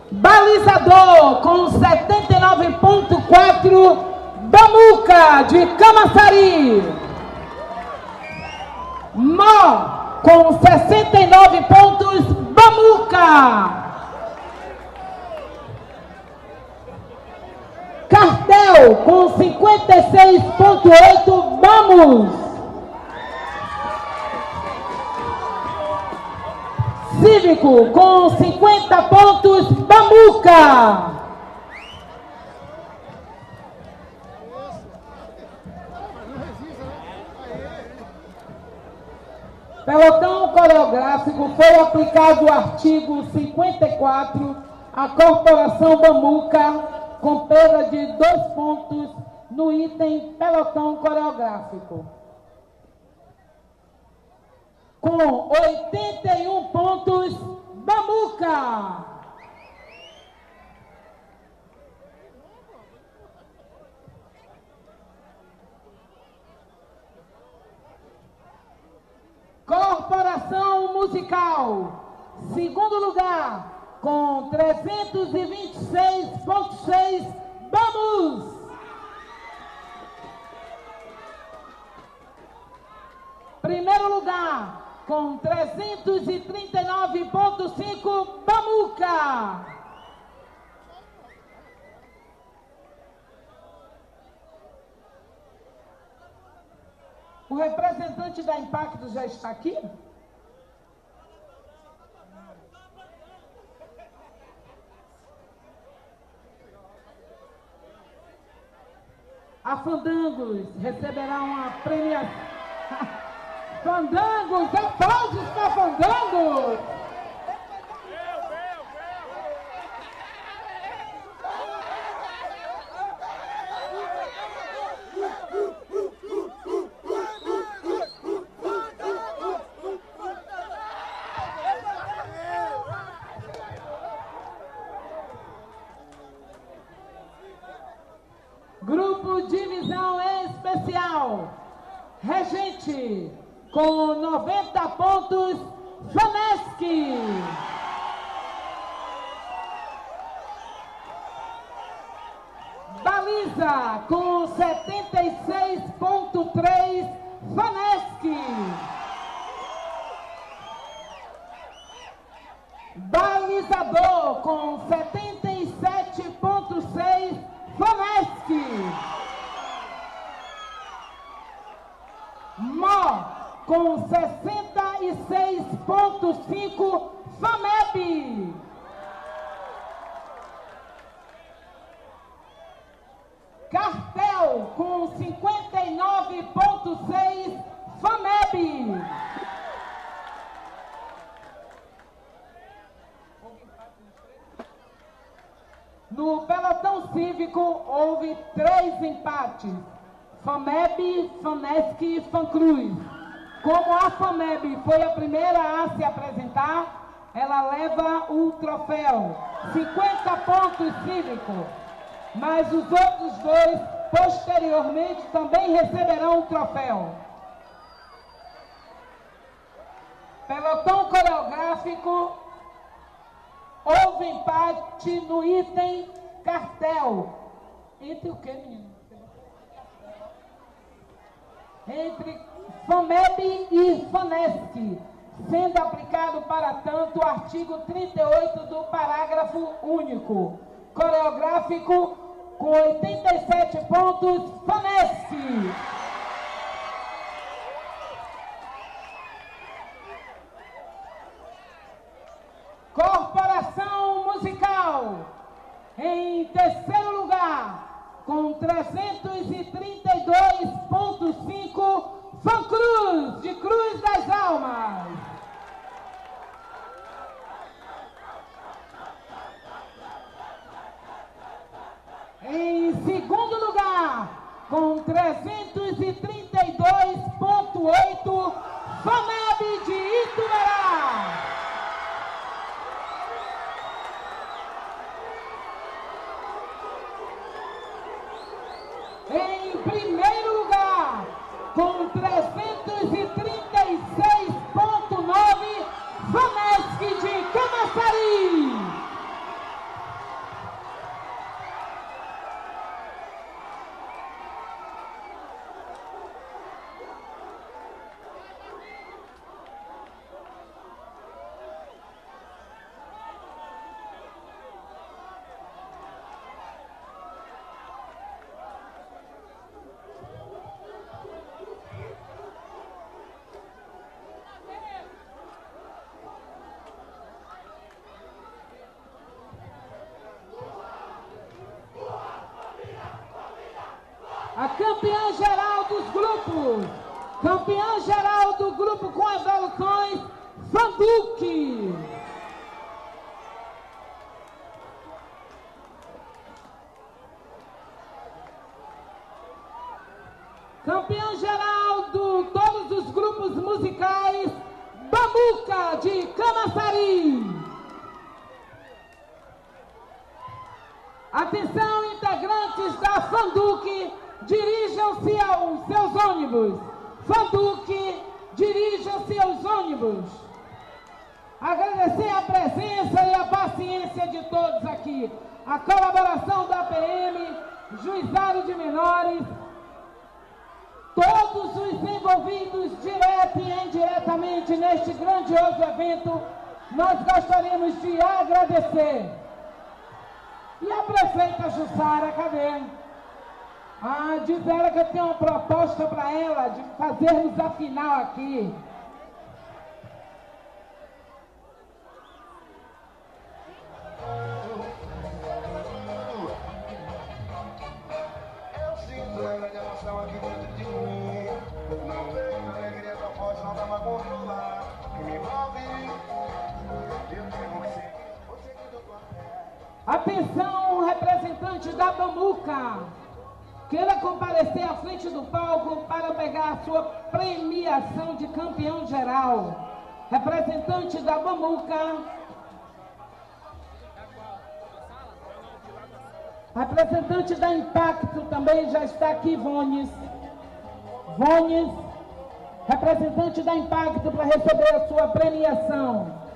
Balizador com 79,4, Bamuca de Camaçari. Mó com 69 pontos, Bamuca. Cartel com 56,8, Vamos. Cívico com 50 pontos, Bamuca. Pelotão coreográfico, foi aplicado o artigo 54, a Corporação Bamuca, com perda de 2 pontos no item pelotão coreográfico. Com 81 pontos, Bamuca. Corporação Musical, segundo lugar, com 326,6, Vamos! Primeiro lugar, com 339,5, Bamuca! O representante da Impacto já está aqui? A Fandangos receberá uma premiação. Fandangos, aplausos para Fandangos! Grupo Divisão Especial, Regente, com 90 pontos, Faneschi. Baliza, com 76,3, Faneschi. Balizador, com 77,6, Faneschi. Mó com 66,5, FAMEB. Cartel com 59,6, FAMEB. No pelotão cívico houve 3 empates. FAMEB, Faneschi e Fancruz. Como a FAMEB foi a primeira a se apresentar, ela leva o troféu. 50 pontos cívico. Mas os outros 2, posteriormente, também receberão o troféu. Pelotão coreográfico, houve empate no item cartel. Entre o que, menino? Entre FAMEB e Faneschi, sendo aplicado para tanto o artigo 38 do parágrafo único. Coreográfico, com 87 pontos, Faneschi. Corporação Musical, em terceiro lugar, com 332,5, Fancruz, de Cruz das Almas. Em segundo lugar, com 332,8, FAMEB de Ituverá. Em primeiro lugar, com 336,9, campeã geral dos grupos. Campeã geral do grupo com evoluções, Fanduque. Campeã geral de todos os grupos musicais, Bambuca, de Camaçari. Atenção, integrantes da Fanduque, dirijam-se aos seus ônibus. Fanduque, dirijam-se aos ônibus. Agradecer a presença e a paciência de todos aqui. A colaboração da PM, Juizado de Menores, todos os envolvidos direto e indiretamente neste grandioso evento, nós gostaríamos de agradecer. E a prefeita Jussara, cadê? Diz ela que eu tenho uma proposta para ela, de fazermos a final aqui. Eu sinto uma grande emoção aqui dentro de mim. Não vejo alegria tão forte, não dá pra controlar. Que me envolve, eu tenho que seguir, vou seguir do tua fé. Atenção, representante da Bambuca, queira comparecer à frente do palco para pegar a sua premiação de campeão geral. Representante da Bambuca. Representante da Impacto também já está aqui, Vones. Vones, representante da Impacto para receber a sua premiação.